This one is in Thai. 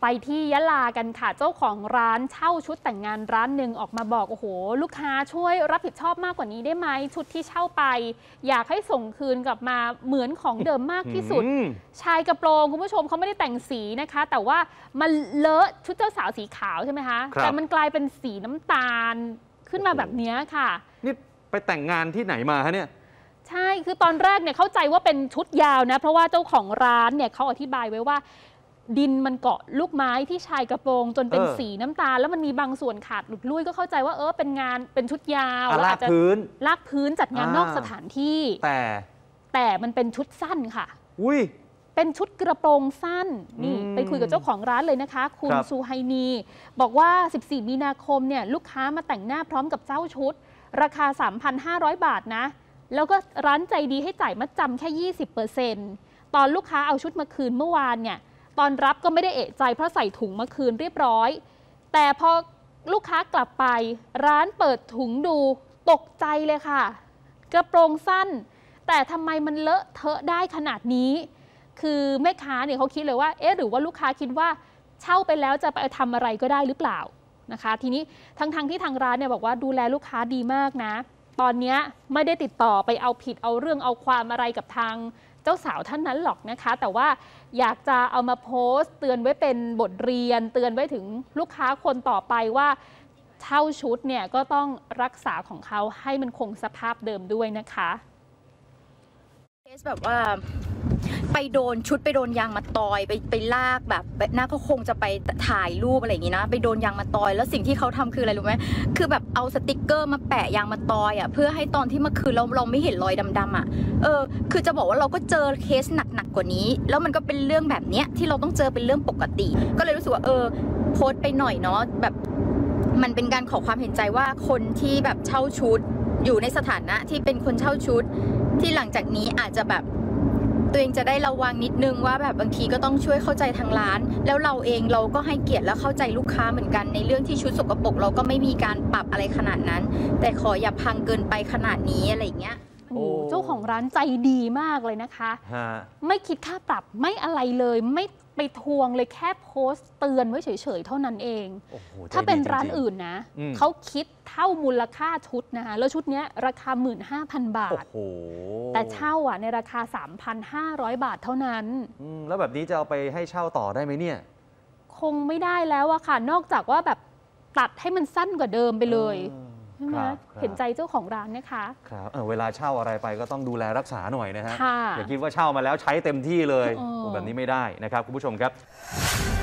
ไปที่ยะลากันค่ะเจ้าของร้านเช่าชุดแต่งงานร้านหนึ่งออกมาบอกโอ้โหลูกค้าช่วยรับผิดชอบมากกว่านี้ได้ไหมชุดที่เช่าไปอยากให้ส่งคืนกลับมาเหมือนของเดิมมากที่สุดชายกระโปรงคุณผู้ชมเขาไม่ได้แต่งสีนะคะแต่ว่ามันเลอะชุดเจ้าสาวสีขาวใช่ไหมคะแต่มันกลายเป็นสีน้ำตาลขึ้นมาแบบนี้ค่ะนี่ไปแต่งงานที่ไหนมาฮะเนี่ยใช่คือตอนแรกเนี่ยเข้าใจว่าเป็นชุดยาวนะเพราะว่าเจ้าของร้านเนี่ยเขาอธิบายไว้ว่าดินมันเกาะลูกไม้ที่ชายกระโปรงจนเป็นสีน้ำตาลแล้วมันมีบางส่วนขาดหลุดลุ่ยก็เข้าใจว่าเป็นงานเป็นชุดยาวลากพื้นจัดงานนอกสถานที่แต่มันเป็นชุดสั้นค่ะอุ้ยเป็นชุดกระโปรงสั้นนี่ไปคุยกับเจ้าของร้านเลยนะคะคุณซูไฮนีบอกว่า14มีนาคมเนี่ยลูกค้ามาแต่งหน้าพร้อมกับเจ้าชุดราคา 3,500 บาทนะแล้วก็ร้านใจดีให้จ่ายมัดจำแค่ 20%ตอนลูกค้าเอาชุดมาคืนเมื่อวานเนี่ยตอนรับก็ไม่ได้เอะใจเพราะใส่ถุงมาคืนเรียบร้อยแต่พอลูกค้ากลับไปร้านเปิดถุงดูตกใจเลยค่ะกระโปรงสั้นแต่ทำไมมันเลอะเทอะได้ขนาดนี้คือแม่ค้าเนี่ยเขาคิดเลยว่าหรือว่าลูกค้าคิดว่าเช่าไปแล้วจะไปทำอะไรก็ได้หรือเปล่านะคะทีนี้ทั้งที่ทางร้านเนี่ยบอกว่าดูแลลูกค้าดีมากนะตอนนี้ไม่ได้ติดต่อไปเอาผิดเอาเรื่องเอาความอะไรกับทางเจ้าสาวท่านนั้นหรอกนะคะแต่ว่าอยากจะเอามาโพสต์เตือนไว้เป็นบทเรียนเตือนไว้ถึงลูกค้าคนต่อไปว่าเช่าชุดเนี่ยก็ต้องรักษาของเขาให้มันคงสภาพเดิมด้วยนะคะเคสแบบว่าไปโดนชุดไปโดนยางมาตอยไปลากแบบน่าก็คงจะไปถ่ายรูปอะไรอย่างงี้นะไปโดนยางมาตอยแล้วสิ่งที่เขาทำคืออะไรรู้ไหมคือแบบเอาสติกเกอร์มาแปะยางมาตอยอ่ะเพื่อให้ตอนที่เมื่อคืนเราไม่เห็นรอยดำๆอ่ะคือจะบอกว่าเราก็เจอเคสหนักกว่านี้แล้วมันก็เป็นเรื่องแบบเนี้ยที่เราต้องเจอเป็นเรื่องปกติก็เลยรู้สึกว่าโพสต์ไปหน่อยเนาะแบบมันเป็นการขอความเห็นใจว่าคนที่แบบเช่าชุดอยู่ในสถานะที่เป็นคนเช่าชุดที่หลังจากนี้อาจจะแบบตัวเองจะได้ระวังนิดนึงว่าแบบบางทีก็ต้องช่วยเข้าใจทางร้านแล้วเราเองเราก็ให้เกียรติและเข้าใจลูกค้าเหมือนกันในเรื่องที่ชุดสกปรกเราก็ไม่มีการปรับอะไรขนาดนั้นแต่ขออย่าพังเกินไปขนาดนี้อะไรอย่างเงี้ยเจ้าของร้านใจดีมากเลยนะคะไม่คิดค่าปรับไม่อะไรเลยไม่ไปทวงเลยแค่โพสต์เตือนไว้เฉยๆเท่านั้นเองถ้าเป็นร้านอื่นนะเขาคิดเท่ามูลค่าชุดนะคะแล้วชุดนี้ราคา 15,000 บาทแต่เช่าในราคา 3,500 บาทเท่านั้นแล้วแบบนี้จะเอาไปให้เช่าต่อได้ไหมเนี่ยคงไม่ได้แล้วอะค่ะนอกจากว่าแบบตัดให้มันสั้นกว่าเดิมไปเลยใช่ไหมเห็นใจเจ้าของร้านนะคะครับเวลาเช่าอะไรไปก็ต้องดูแลรักษาหน่อยนะฮะอย่าคิดว่าเช่ามาแล้วใช้เต็มที่เลยแบบนี้ไม่ได้นะครับคุณผู้ชมครับ